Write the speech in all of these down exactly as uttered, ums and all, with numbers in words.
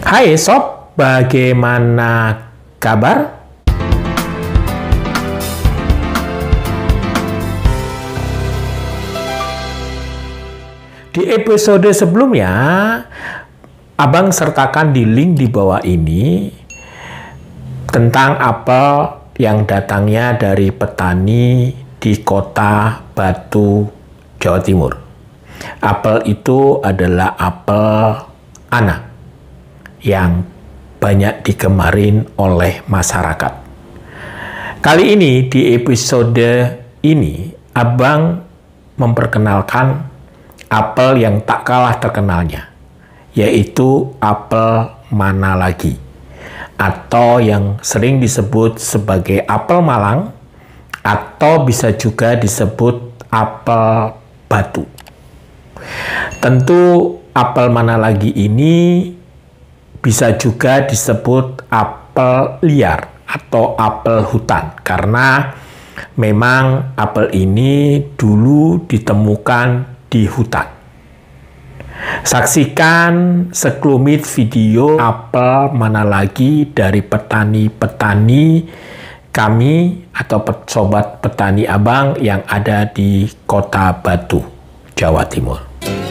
Hai sob, bagaimana kabar? Di episode sebelumnya, Abang sertakan di link di bawah ini tentang apel yang datangnya dari petani di kota Batu, Jawa Timur. Apel itu adalah apel anak yang banyak digemarin oleh masyarakat. Kali ini di episode ini, Abang memperkenalkan apel yang tak kalah terkenalnya, yaitu apel mana lagi, atau yang sering disebut sebagai apel Malang, atau bisa juga disebut apel batu. Tentu apel mana lagi ini bisa juga disebut apel liar atau apel hutan, karena memang apel ini dulu ditemukan di hutan. Saksikan sekelumit video apel mana lagi dari petani-petani kami atau sobat petani Abang yang ada di kota Batu, Jawa Timur.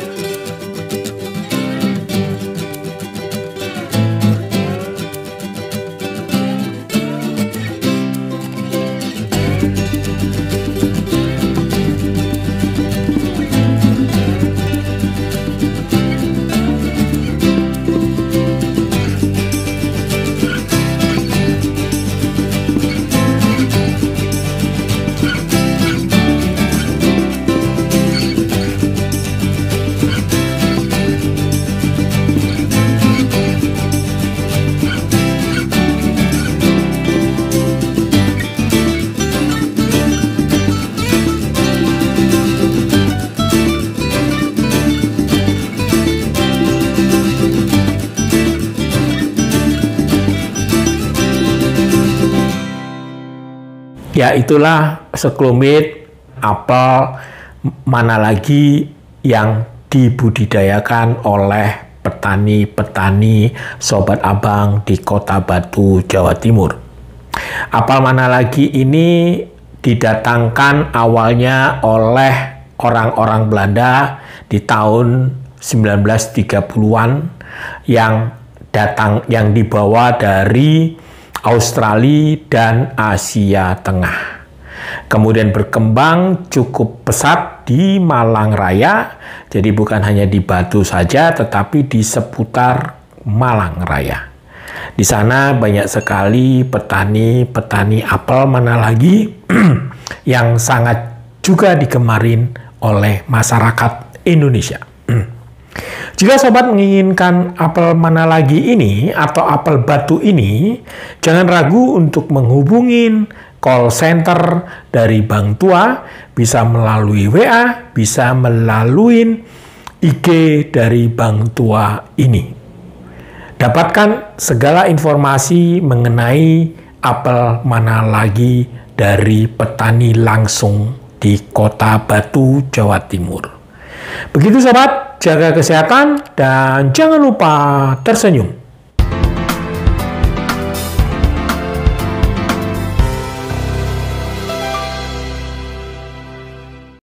Ya, itulah sekelumit apel mana lagi yang dibudidayakan oleh petani-petani sobat Abang di kota Batu, Jawa Timur. Apel mana lagi ini didatangkan awalnya oleh orang-orang Belanda di tahun sembilan belas tiga puluhan yang datang yang dibawa dari Australia dan Asia Tengah. Kemudian berkembang cukup pesat di Malang Raya, jadi bukan hanya di Batu saja, tetapi di seputar Malang Raya. Di sana banyak sekali petani-petani apel mana lagi yang sangat juga digemarin oleh masyarakat Indonesia. Jika sobat menginginkan apel mana lagi ini atau apel batu ini, jangan ragu untuk menghubungi call center dari Bank Tua, bisa melalui W A, bisa melalui I G dari Bank Tua ini. Dapatkan segala informasi mengenai apel mana lagi dari petani langsung di kota Batu, Jawa Timur. Begitu sobat, jaga kesehatan dan jangan lupa tersenyum.